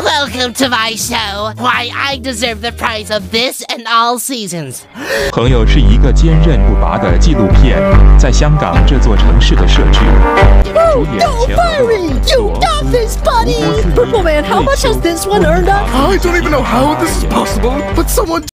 Welcome to my show. Why I deserve the prize of this and all seasons. 朋友是一个坚韧不拔的纪录片，在香港这座城市的设置。主演 Firey, you got this, buddy! Purple Man, how much has this one earned up? I don't even know how this is possible, but someone